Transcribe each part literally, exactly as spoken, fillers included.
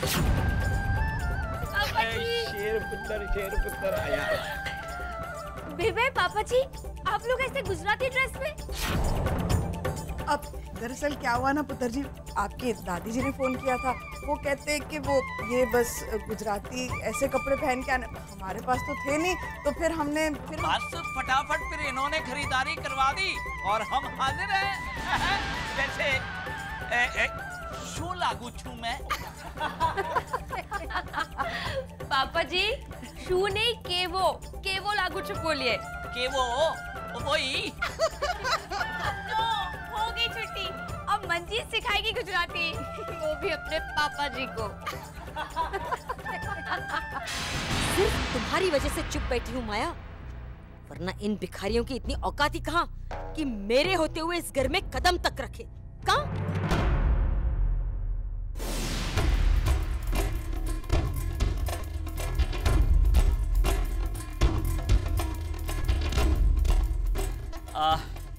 शेर पुत्र शेर पुत्र आया। बेबे पापा जी आप लोग ऐसे गुजराती ड्रेस में? अब दरअसल क्या हुआ ना पुत्र जी, आपके दादी जी ने फोन किया था, वो कहते हैं कि वो ये बस गुजराती ऐसे कपड़े पहन के आने, हमारे पास तो थे नहीं, तो फिर हमने फिर बस फटाफट फिर इन्होंने खरीदारी करवा दी और हम हाजिर हैं। वैसे ए, ए, शू लागू छू मैं। पापा जी शू नहीं केवो केवो लागू छू बोलिए। केवो वही। हो गई छुट्टी, अब मंजीत सिखाएगी गुजराती, वो भी अपने पापा जी को। सिर्फ तुम्हारी वजह से चुप बैठी हूँ माया, वरना इन भिखारियों की इतनी औकात ही कहाँ कि मेरे होते हुए इस घर में कदम तक रखे। कहाँ? आ,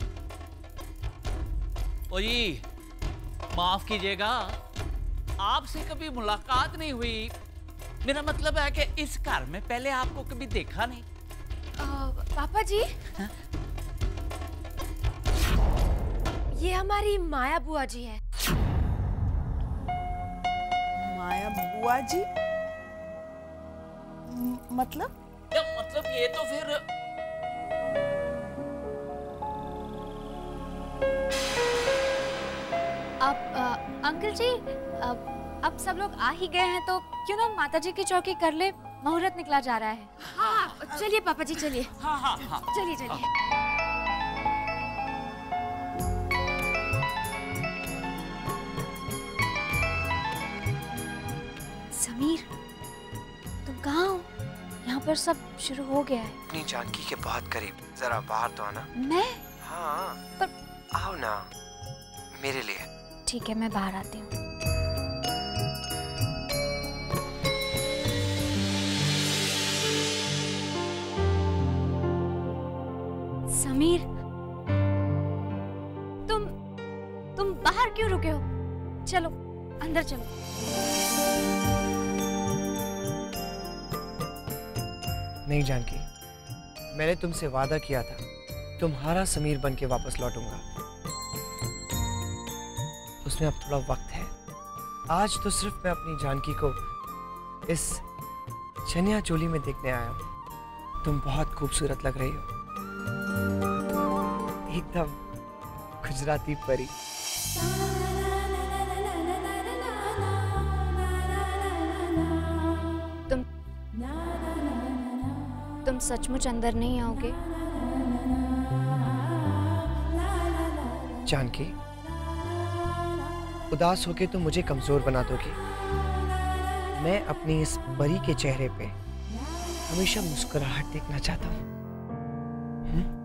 ओ जी माफ कीजिएगा, आपसे कभी मुलाकात नहीं हुई। मेरा मतलब है कि इस घर में पहले आपको कभी देखा नहीं। आ, पापा जी हा? ये हमारी माया बुआ जी है। माया बुआ जी? मतलब? या मतलब ये तो फिर अब अंकल जी अब अब सब लोग आ ही गए हैं तो क्यों ना माता जी की चौकी कर ले, मुहूर्त निकला जा रहा है। हाँ चलिए पापा जी चलिए। हाँ हाँ हाँ चलिए चलिए। समीर तुम कहाँ हो? यहाँ पर सब शुरू हो गया है। अपनी जानकी के बहुत करीब, जरा बाहर तो आना। मैं? हाँ पर आओ ना मेरे लिए। ठीक है मैं बाहर आती हूँ। समीर तुम तुम बाहर क्यों रुके हो? चलो अंदर चलो। नहीं जानकी, मैंने तुमसे वादा किया था तुम्हारा समीर बन के वापस लौटूंगा, उसमें अब थोड़ा वक्त है। आज तो सिर्फ मैं अपनी जानकी को इस चनिया चोली में देखने आया हूँ। तुम बहुत खूबसूरत लग रही हो, एकदम गुजराती परी। तुम तुम सचमुच अंदर नहीं आओगे? जानकी, उदास होके तुम मुझे कमजोर बना दोगी। मैं अपनी इस परी के चेहरे पे हमेशा मुस्कुराहट देखना चाहता हूँ।